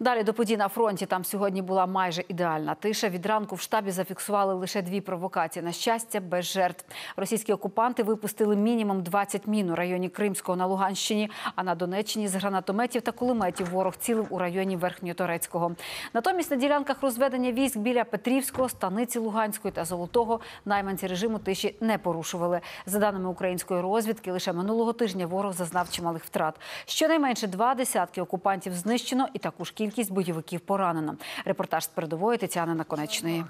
Далі до подій на фронті. Там сьогодні була майже ідеальна тиша. Від ранку в штабі зафіксували лише 2 провокації. На щастя, без жертв. Російські окупанти випустили мінімум 20 мін у районі Кримського на Луганщині, а на Донеччині з гранатометів та кулеметів ворог цілив у районі Верхньоторецького. Натомість на ділянках розведення військ біля Петрівського, Станиці Луганської та Золотого найманці режиму тиші не порушували. За даними української розвідки, лише минулого тижня ворог зазнав чималих втрат. Щонайменше 2 десятки окупантів знищено і таку ж кількість бойовиків поранено. Репортаж з передової Тетяни Наконечної.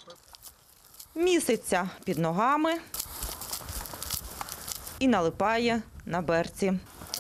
Місяця під ногами і налипає на берці.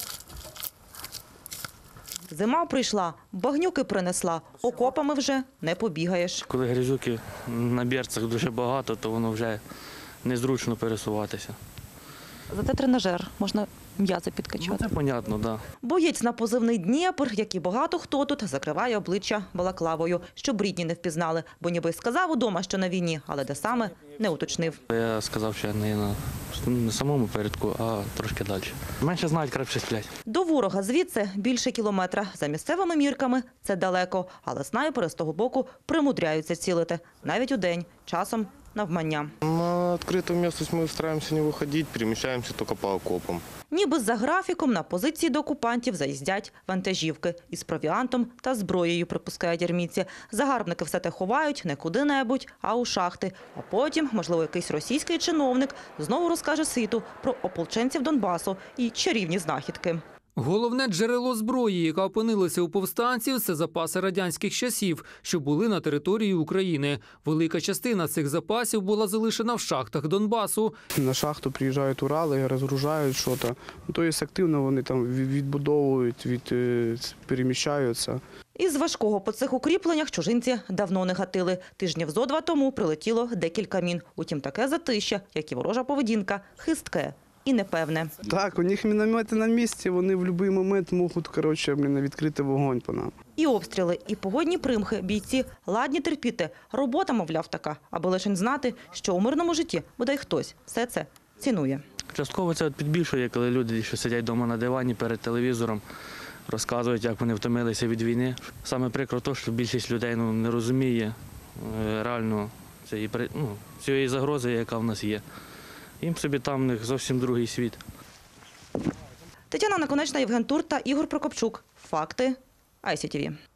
Зима прийшла, багнюки принесла, окопами вже не побігаєш. Коли грязюки на берцях дуже багато, то воно вже незручно пересуватися. Зате тренажер, можна м'язи підкачати. Це понятно, так. Да. Боєць на позивний «Дніпр», як і багато хто тут, закриває обличчя балаклавою, щоб рідні не впізнали. Бо ніби сказав удома, що на війні, але де саме – не уточнив. Я сказав, що я не на самому передку, а трошки далі. Менше знають, краще сплять. До ворога звідси більше кілометра. За місцевими мірками це далеко, але снайпери з того боку примудряються цілити. Навіть удень, часом навмання. На открытую местность мы стараемся не выходить, перемещаемся только по окопам. Ніби за графіком на позиції до окупантів заїздять вантажівки із провіантом та зброєю, припускають армійці. Загарбники все те ховають не куди-небудь, а у шахти. А потім, можливо, якийсь російський чиновник знову розкаже світу про ополченців Донбасу і чарівні знахідки. Головне джерело зброї, яка опинилася у повстанців – це запаси радянських часів, що були на території України. Велика частина цих запасів була залишена в шахтах Донбасу. На шахту приїжджають Урали, розгружають щось. Тобто активно вони там відбудовують, переміщаються. Із важкого по цих укріпленнях чужинці давно не гатили. Тижнів зо 2 тому прилетіло декілька мін. Утім, таке затища, як і ворожа поведінка, хистке і непевне. Так, у них міномети на місці, вони в будь-який момент можуть відкрити вогонь по нам. І обстріли, і погодні примхи бійці ладні терпіти. Робота, мовляв, така, аби лише знати, що у мирному житті бодай хтось все це цінує. Частково це підбільшує, коли люди, що сидять вдома на дивані перед телевізором, розказують, як вони втомилися від війни. Саме прикро те, що більшість людей не розуміє реально цієї загрози, яка в нас є. Їм собі там в них зовсім другий світ. Тетяна Наконечна, Євген Тур та Ігор Прокопчук. Факти ICTV.